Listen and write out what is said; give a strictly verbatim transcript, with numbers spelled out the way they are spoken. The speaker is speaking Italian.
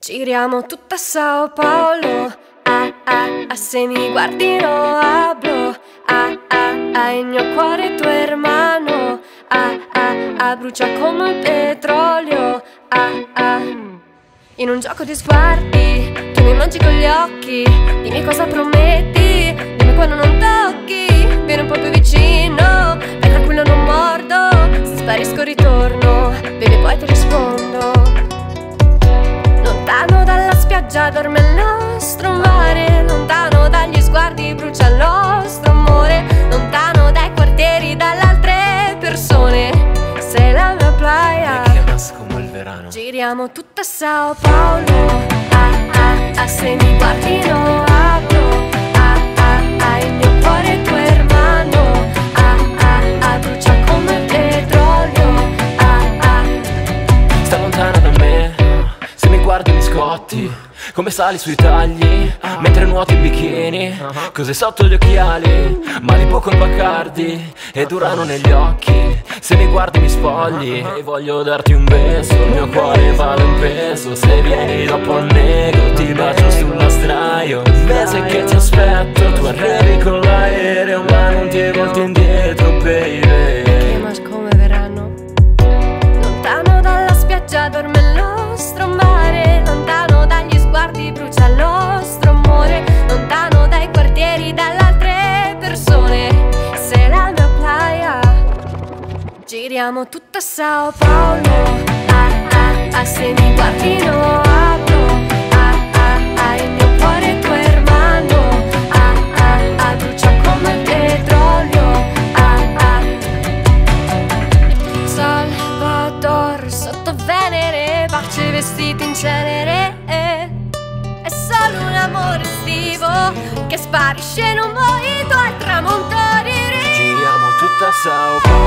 Giriamo tutta Sao Paulo, ah ah ah, se mi guardi no hablo, ah ah ah, il mio cuore è tuo hermano, ah ah ah, brucia come il petrolio, ah ah. In un gioco di sguardi, tu mi mangi con gli occhi, dimmi cosa prometti, dimmi quando non tocchi, vieni un po' più vicino, vai tranquillo non mordo, se sparisco ritorno, bevi poi ti rispondo. Lontano dalla spiaggia dorme il nostro mare, lontano dagli sguardi brucia il nostro amore, lontano dai quartieri, dalle altre persone, sei la mia playa. Mi chiamas come il verano. Giriamo tutta Sao Paulo, ah ah ah, se mi guardi no hablo, ah ah ah, il mio cuore è tuo hermano, ah ah ah, brucia come il petrolio, ah ah. Sta lontana da me, se mi guardi mi scotti, come sali sui tagli, mentre nuoti in bikini, cos'è sotto gli occhiali, mali poco in Bacardi ed urano negli occhi. Se mi guardi mi spogli e voglio darti un beso, il mio cuore vale un peso, se vieni dopo il nego ti bacio sulla straio. Un mese che ti aspetto, tu arrivi con l'aereo ma non ti volti indietro baby. Chiamas come verano. Lontano dalla spiaggia dorme il nostro mare, lontano dagli sguardi brucia il nostro amore, lontano dai quartieri, dalle altre persone, sei la mia playa. Giriamo tutta Sao Paulo, ah ah ah, se mi guardi no hablo, ah ah ah, il mio cuore è tuo hermano, ah ah ah, brucia come il petrolio, ah ah. Salvador sotto Venere, baci vestiti in cenere, è solo un amore estivo che sparisce in un mojito al tramonto di Rio. Giriamo tutta Sao Paulo.